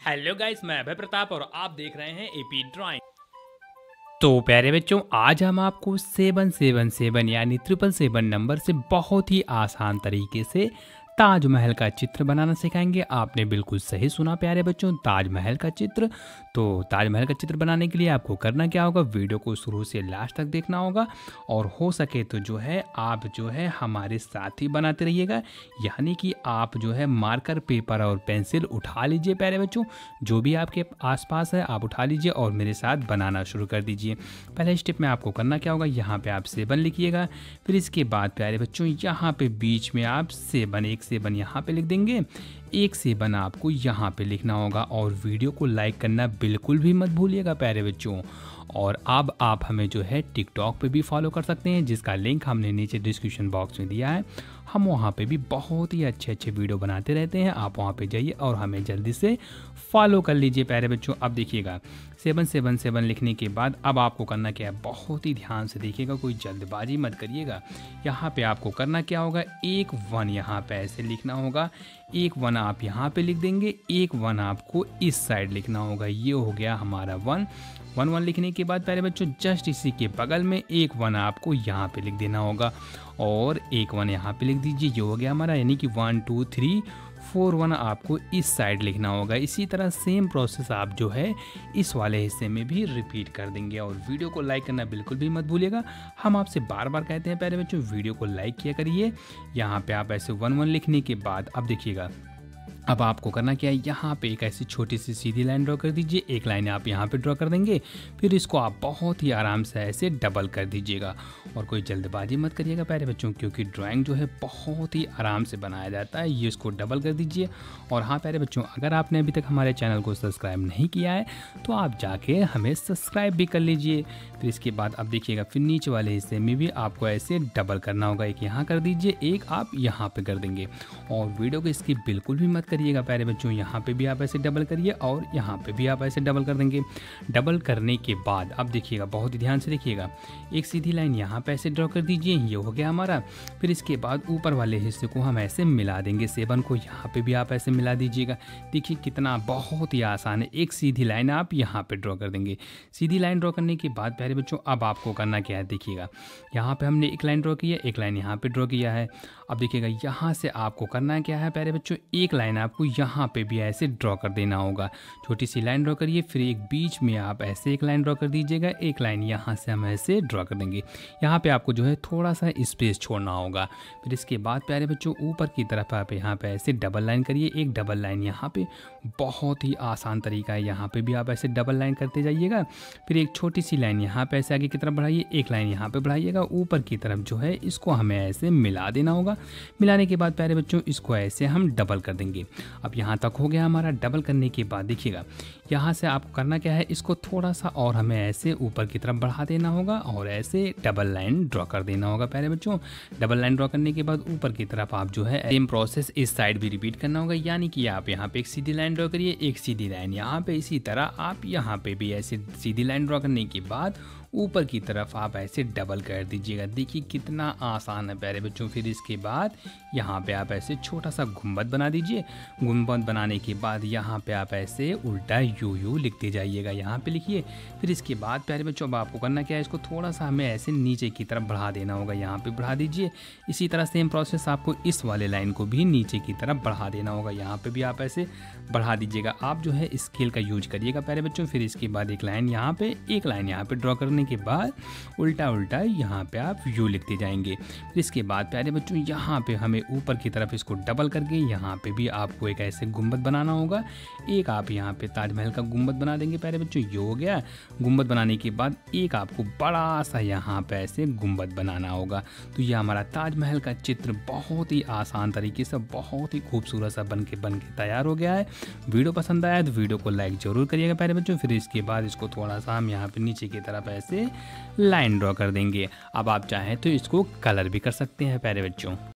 Hello guys, मैं अभय प्रताप और आप देख रहे हैं एपी ड्राइंग। तो प्यारे बच्चों, आज हम आपको 777 यानी 777 नंबर से बहुत ही आसान तरीके से ताजमहल का चित्र बनाना सिखाएंगे। आपने बिल्कुल सही सुना प्यारे बच्चों, ताजमहल का चित्र। तो ताजमहल का चित्र बनाने के लिए आपको करना क्या होगा, वीडियो को शुरू से लास्ट तक देखना होगा और हो सके तो जो है आप जो है हमारे साथ ही बनाते रहिएगा। यानी कि आप जो है मार्कर, पेपर और पेंसिल उठा लीजिए प्यारे बच्चों, जो भी आपके आसपास है आप उठा लीजिए और मेरे साथ बनाना शुरू कर दीजिए। पहले स्टेप में आपको करना क्या होगा, यहाँ पे आप 7 लिखिएगा। फिर इसके बाद प्यारे बच्चों यहाँ पे बीच में आप 7 एक 7 यहाँ पे लिख देंगे। एक 7 आपको यहाँ पे लिखना होगा और वीडियो को लाइक करना बिल्कुल भी मत भूलिएगा प्यारे बच्चों। और अब आप हमें जो है टिकटॉक पे भी फॉलो कर सकते हैं, जिसका लिंक हमने नीचे डिस्क्रिप्शन बॉक्स में दिया है। हम वहाँ पे भी बहुत ही अच्छे अच्छे वीडियो बनाते रहते हैं, आप वहाँ पे जाइए और हमें जल्दी से फॉलो कर लीजिए प्यारे बच्चों। अब देखिएगा 777 लिखने के बाद अब आपको करना क्या है, बहुत ही ध्यान से देखिएगा, कोई जल्दबाजी मत करिएगा। यहाँ पे आपको करना क्या होगा, एक 1 यहाँ पे ऐसे लिखना होगा। एक 1 आप यहाँ पे लिख देंगे, एक 1 आपको इस साइड लिखना होगा। ये हो गया हमारा 1 1 लिखने के बाद प्यारे बच्चों जस्ट इसी के बगल में एक 1 आपको यहाँ पे लिख देना होगा और एक 1 यहाँ पे लिख दीजिए। ये हो गया हमारा, यानी कि 1 2 3 4 1 आपको इस साइड लिखना होगा। इसी तरह सेम प्रोसेस आप जो है इस वाले हिस्से में भी रिपीट कर देंगे और वीडियो को लाइक करना बिल्कुल भी मत भूलिएगा। हम आपसे बार बार कहते हैं प्यारे बच्चों, वीडियो को लाइक किया करिए। यहाँ पे आप ऐसे 1 1 लिखने के बाद अब देखिएगा, अब आपको करना क्या है, यहाँ पे एक ऐसी छोटी सी सीधी लाइन ड्रॉ कर दीजिए। एक लाइन आप यहाँ पे ड्रॉ कर देंगे, फिर इसको आप बहुत ही आराम से ऐसे डबल कर दीजिएगा और कोई जल्दबाजी मत करिएगा प्यारे बच्चों, क्योंकि ड्राइंग जो है बहुत ही आराम से बनाया जाता है। ये इसको डबल कर दीजिए। और हाँ प्यारे बच्चों, अगर आपने अभी तक हमारे चैनल को सब्सक्राइब नहीं किया है तो आप जाके हमें सब्सक्राइब भी कर लीजिए। फिर इसके बाद अब देखिएगा, फिर नीचे वाले हिस्से में भी आपको ऐसे डबल करना होगा। एक यहाँ कर दीजिए, एक आप यहाँ पे कर देंगे और वीडियो को स्किप बिल्कुल भी मत करिएगा प्यारे बच्चों। यहाँ पे भी आप ऐसे डबल करिए और यहाँ पे भी आप ऐसे डबल कर देंगे। डबल करने के बाद अब देखिएगा, बहुत ही ध्यान से देखिएगा, एक सीधी लाइन यहाँ पे ऐसे ड्रॉ कर दीजिए। ये हो गया हमारा। फिर इसके बाद ऊपर वाले हिस्से को हम ऐसे मिला देंगे। 7 को यहाँ पे भी आप ऐसे मिला दीजिएगा। देखिए कितना बहुत ही आसान है। एक सीधी लाइन आप यहाँ पे ड्रॉ कर देंगे। सीधी लाइन ड्रॉ करने के बाद प्यारे बच्चों अब आपको करना क्या है, देखिएगा यहाँ पे हमने एक लाइन ड्रॉ की है, एक लाइन यहाँ पे ड्रॉ किया है। अब देखिएगा यहाँ से आपको करना क्या है प्यारे बच्चों, एक लाइन आपको यहाँ पे भी ऐसे ड्रॉ कर देना होगा। छोटी सी लाइन ड्रॉ करिए, फिर एक बीच में आप ऐसे एक लाइन ड्रॉ कर दीजिएगा। एक लाइन यहाँ से हम ऐसे ड्रॉ कर देंगे। यहाँ पे आपको जो है थोड़ा सा स्पेस छोड़ना होगा। फिर इसके बाद प्यारे बच्चों ऊपर की तरफ आप यहाँ पे ऐसे डबल लाइन करिए, एक डबल लाइन यहाँ पे। बहुत ही आसान तरीका है, यहाँ पे भी आप ऐसे डबल लाइन करते जाइएगा। फिर एक छोटी सी लाइन यहाँ पे ऐसे आगे की तरफ बढ़ाइए, एक लाइन यहाँ पे बढ़ाइएगा। ऊपर की तरफ जो है इसको हमें ऐसे मिला देना होगा। मिलाने के बाद प्यारे बच्चों इसको ऐसे हम डबल कर देंगे। अब यहाँ तक हो गया हमारा। डबल करने के बाद देखिएगा यहाँ से आपको करना क्या है, इसको थोड़ा सा और हमें ऐसे ऊपर की तरफ बढ़ा देना होगा और ऐसे डबल लाइन ड्रॉ कर देना होगा प्यारे बच्चों। डबल लाइन ड्रॉ करने के बाद ऊपर की तरफ आप जो है सेम प्रोसेस इस साइड भी रिपीट करना होगा। यानी कि आप यहाँ पे एक सीधी लाइन ड्रॉ करिए, एक सीधी लाइन यहाँ पे। इसी तरह आप यहाँ पे भी ऐसे सीधी लाइन ड्रॉ करने के बाद ऊपर की तरफ आप ऐसे डबल कर दीजिएगा। देखिए कितना आसान है प्यारे बच्चों। फिर इसके बाद यहाँ पे आप ऐसे छोटा सा गुंबद बना दीजिए। गुंबद बनाने के बाद यहाँ पे आप ऐसे उल्टा यू लिखते जाइएगा, यहाँ पे लिखिए। फिर इसके बाद प्यारे बच्चों अब आपको करना क्या है, इसको थोड़ा सा हमें ऐसे नीचे की तरफ बढ़ा देना होगा। यहाँ पे बढ़ा दीजिए। इसी तरह सेम प्रोसेस आपको इस वाले लाइन को भी नीचे की तरफ बढ़ा देना होगा। यहाँ पे भी आप ऐसे बढ़ा दीजिएगा। आप जो है स्केल का यूज करिएगा प्यारे बच्चों। फिर इसके बाद एक लाइन यहाँ पे, एक लाइन यहाँ पे ड्रॉ करने के बाद उल्टा उल्टा यहाँ पे आप यू लिखते जाएंगे। फिर इसके बाद प्यारे बच्चों यहाँ पे हमें ऊपर की तरफ इसको डबल करके यहाँ पे भी आपको एक ऐसे गुंबद बनाना होगा। एक आप यहाँ पे ताजमहल का गुंबद बना देंगे प्यारे बच्चों। ये हो गया। गुंबद बनाने के बाद एक आपको बड़ा सा यहाँ पे ऐसे गुंबद बनाना होगा। तो ये हमारा ताजमहल का चित्र बहुत ही आसान तरीके से बहुत ही खूबसूरत सा बन के तैयार हो गया है। वीडियो पसंद आया तो वीडियो को लाइक जरूर करिएगा प्यारे बच्चों। फिर इसके बाद इसको थोड़ा सा हम यहाँ पे नीचे की तरफ ऐसे लाइन ड्रॉ कर देंगे। अब आप चाहें तो इसको कलर भी कर सकते हैं प्यारे बच्चों।